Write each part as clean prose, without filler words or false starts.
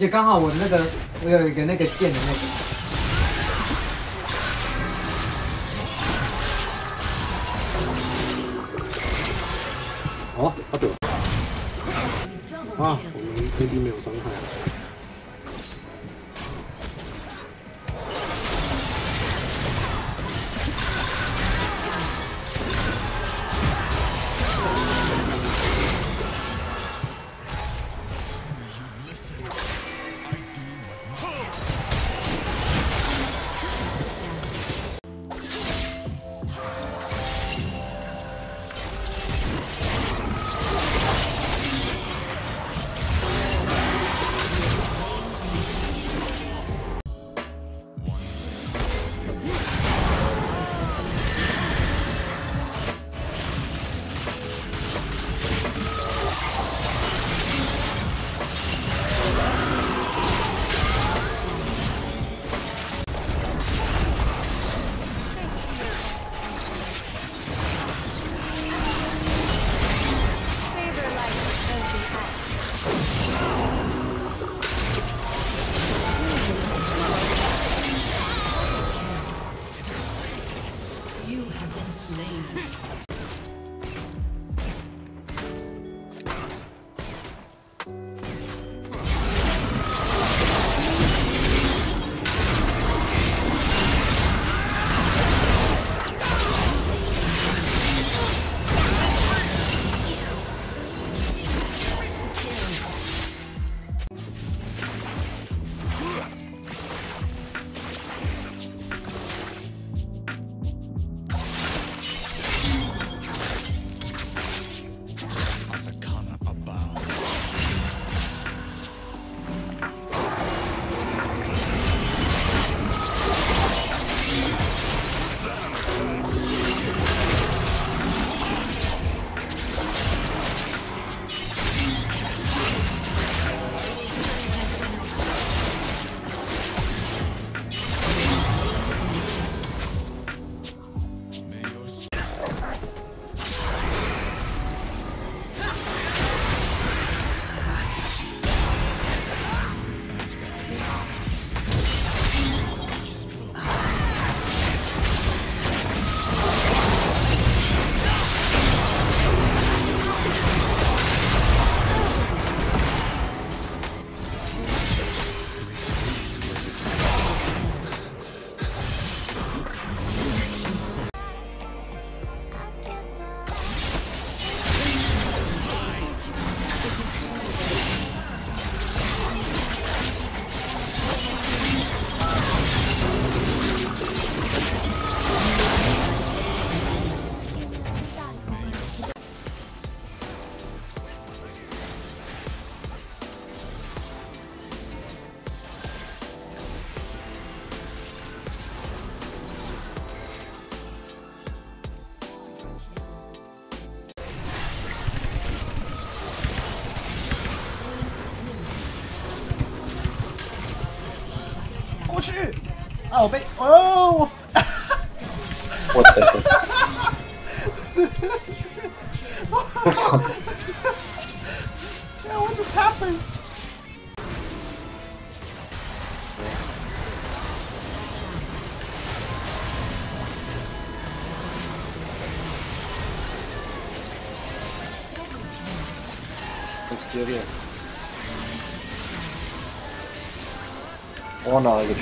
且刚好我有一个那个剑的那个。 哦，他对我啊，我们那边没有伤害。 过去啊！我被哦， 我的 ！What just happened? 有点，我拿了一个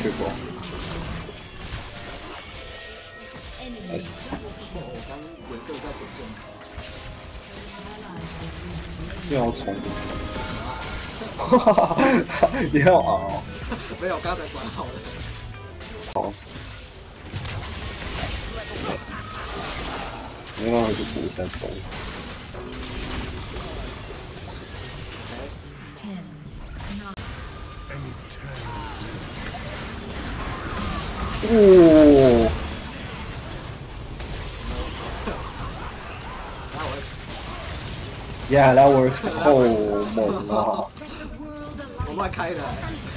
triple。nice。你好宠。哈哈哈！你好熬。 没有，刚才转好了。 好。你让我去补再走。 哦 ，Yeah, that works. 哦，猛啊！ 我乱开的。